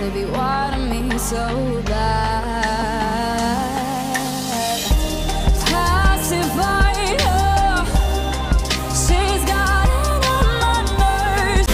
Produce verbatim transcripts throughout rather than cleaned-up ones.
if you wanted me so bad. Pacify her, she's got it on my nerves.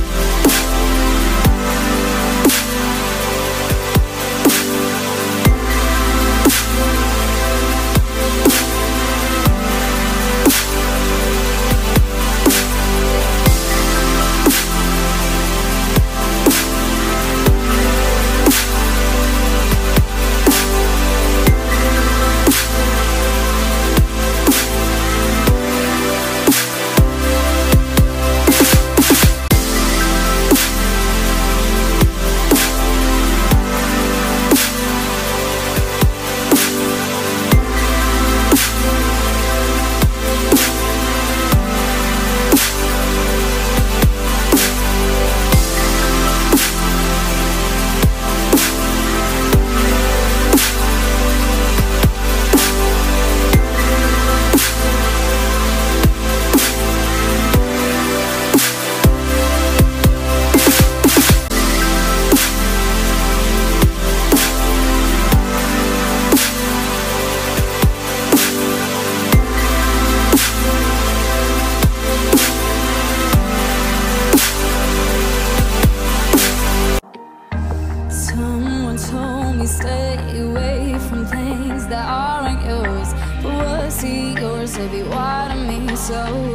Someone told me stay away from things that aren't yours, but was he yours if you wanted me so